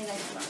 願いします。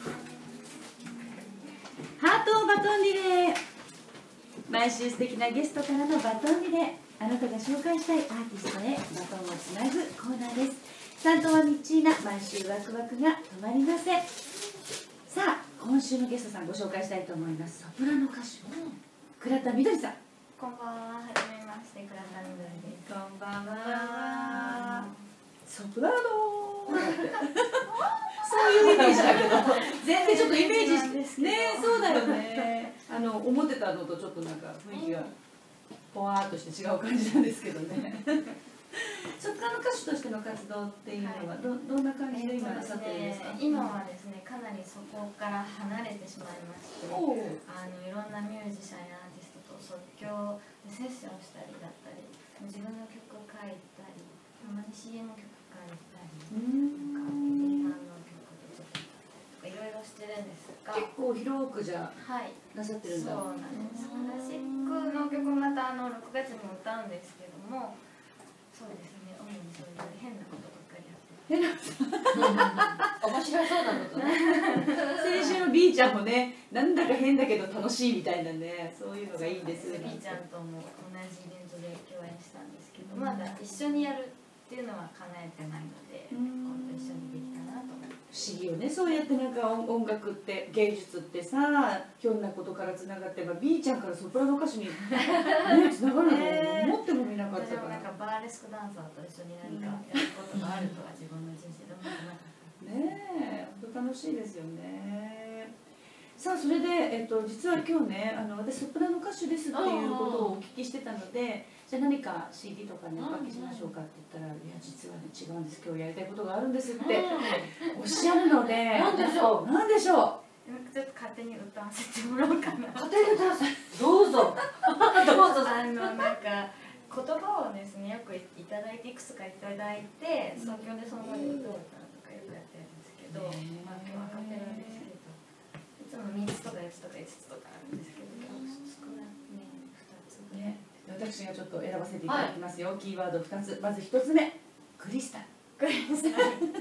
ハートバトンリレー。毎週素敵なゲストからのバトンリレー。あなたが紹介したいアーティストへバトンをつなぐコーナーです。担当はミッチーナ。毎週ワクワクが止まりません。さあ、今週のゲストさんご紹介したいと思います。ソプラノ歌手、倉田みどりさん。 こんばんは、はじめまして、倉田みどりです。 こんばんは。ソプラノそういうイメージだけど、全然ちょっとイメージね、そうだよね。思ってたのとちょっとなんか雰囲気がぽわーっとして違う感じなんですけどね。ソプラノ歌手としての活動っていうのはどんな感じで今なさってるんですか？ 今はですね、かなりそこから離れてしまいまして、いろんなミュージシャンやアーティストと即興でセッションしたりだったり、自分の曲を書いたり、たまに CM 曲書いたり、なんかエディさんの曲でちょっと歌ったりとかいろいろしてるんですが、 結構広くじゃなさってるんだ。 そうなんです。クラシックの曲また6月にも歌うんですけども、そうですね、主にそういう変なことばっかりやって変な面白そうなことね。 先週の B ちゃんもね、なんだか変だけど楽しいみたいなね、そういうのがいいんですよ。 B ちゃんとも同じイベントで共演したんですけど、まだ一緒にやるっていうのは叶えてないので、今度一緒にできたなと思って。 不思議よね、そうやってなんか音楽って芸術ってさ、ひょんなことからつながって、B ちゃんからソプラノ歌手に、ね、つながるの思ってもみなかったから。 なんかバーレスクダンサーと一緒に何かやることがあるとは自分の人生で思ってなかった。 ねえ、本当楽しいですよね。さあ、それで、実は今日ね、私ソプラノ歌手ですっていうことをお聞きしてたので、じゃあ何か CD とかね、おかけしましょうかって言ったら、いや実はね違うんです、今日やりたいことがあるんですっておっしゃるので、 なんでしょう。 なんでしょちょっと勝手に歌わせてもらおうかな。 勝手に歌わせてどうぞ。どうぞ。 なんか言葉をですね、よくいただいて、いくつかいただいて、即興でその場で歌を歌うとかよくやってるんですけど、まあ今日はアカペラですけど、いつも3つとか4つとか5つとかあるんですけど、今日少なくね2つね、私がちょっと選ばせていただきますよ、キーワード2つ。まず1つ目、クリスタル。2つ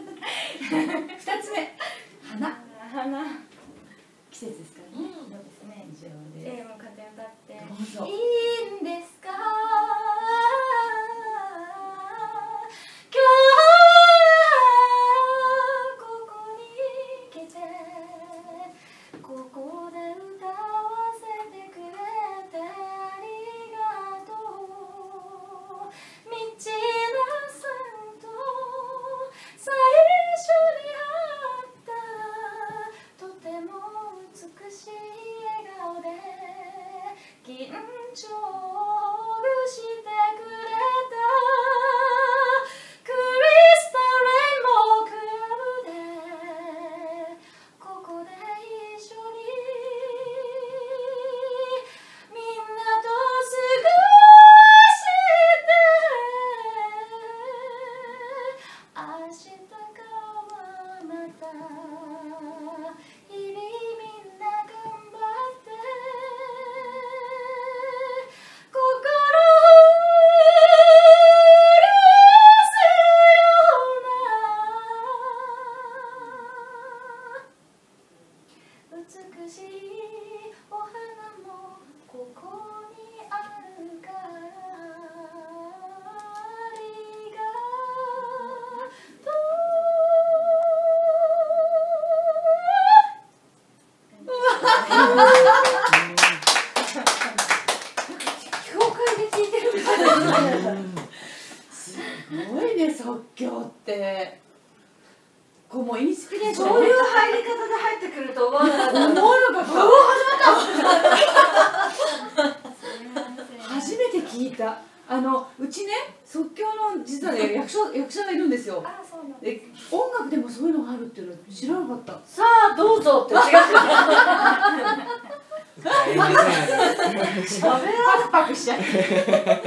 目、花。季節ですからね。 そうですね。 以上です。 もう勝手に歌って。 どうぞ。 いいんですか。今日ここに来て、ここで歌わせてくれてありがとう。道のさんと最初に会ったとても美しい笑顔で緊張してくれたクリスタルレインボークラブでここで一緒にみんなと過ごして明日からまた日々みんな頑張って心美しいお花もここにあるからありがと教会で聞いてるみたいな。 すごいね、即興って。こうもうインスピレーション。 そういう入り方で入ってくると思わなかった。 思わなかった。初めて聞いた。うちね、即興の実はね、役者がいるんですよ。 あ、そうなんです。 で、音楽でもそういうのがあるっていうの知らなかった。 さあどうぞって違う。 喋らパクパクしちゃって。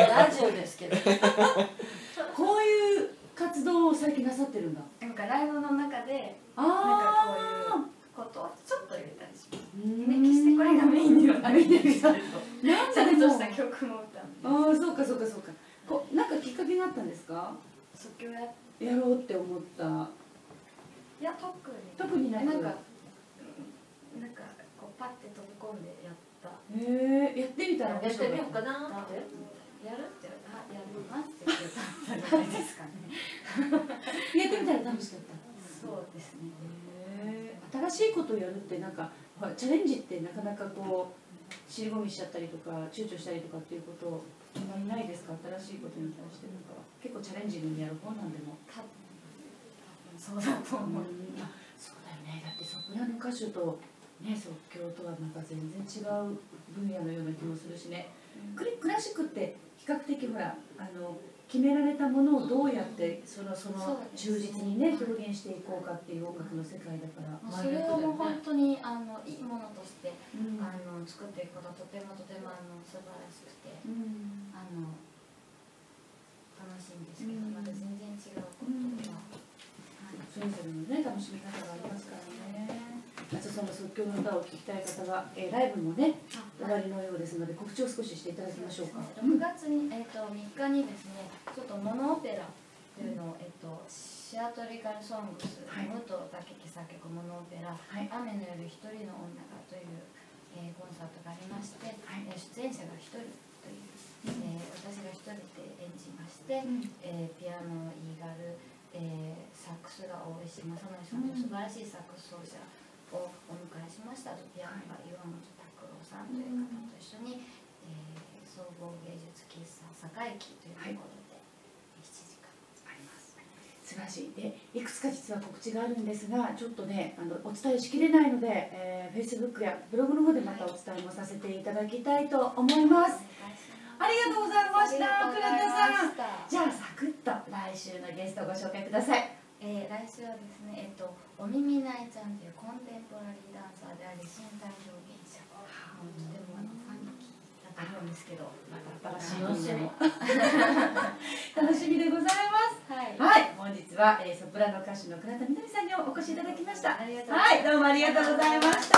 ラジオですけど。 こういう活動を最近なさってるんだ。 なんかライブの中で、 あなんかこういうことをちょっと入れたりします。決してこれがメインではないんですけど、ちゃんとした曲も歌うんです。 ああ、そうかそうかそうか。なんかきっかけがあったんですか？ 即興ややろうって思った。 いや特に特にない。 なんかこうパッて飛び込んでやった。 やってみたらやってみようかなって。 やるってやりますって言ったんじゃないですかね。 やってみたら楽しかった。 そうですね。 新しいことをやるってなんかほらチャレンジってなかなかこう尻込みしちゃったりとか躊躇したりとかっていうことあんまりないですか？新しいことに対してなんか結構チャレンジングにやる方なんでも。 そうだと思う。 そうだよね。だってソプラノ歌手とね即興とはなんか全然違う分野のような気もするしね。クラシックって比較的ほら決められたものをどうやってその忠実にね表現していこうかっていう音楽の世界だから。 それをもう本当にいいものとして、作っていくことがとても素晴らしくて、楽しいんですけど、また全然違うことが。 それぞれのね楽しみ方がありますからね。あとその即興の歌を聴きたい方は、ライブもね終わりのようですので告知を少ししていただきましょうか。 6月に3日にですね、ちょっとモノオペラというのをシアトリカルソングス、武藤武樹作曲モノオペラ雨の夜一人の女がというコンサートがありまして、出演者が1人という、私が1人で演じまして、ピアノイーガル、サックスが大石正則さんという素晴らしいサックス奏者をお迎えしました。ピアノが岩本拓郎さんという方と一緒に、総合芸術喫茶栄木というところで7時間あります。 素晴らしい。でいくつか実は告知があるんですが、ちょっとねお伝えしきれないので、Facebook やブログの方でまたお伝えもさせていただきたいと思います。ありがとうございました、倉田さん。じゃあサクッと来週のゲストをご紹介ください。 来週はですね、お耳ないちゃんというコンテンポラリーダンサーであり身体表現者、とてもファンキーだと思うんですけど、また新しい分野も楽しみでございます。はい、本日はソプラノ歌手の倉田みどりさんにお越しいただきました。はい、どうもありがとうございました。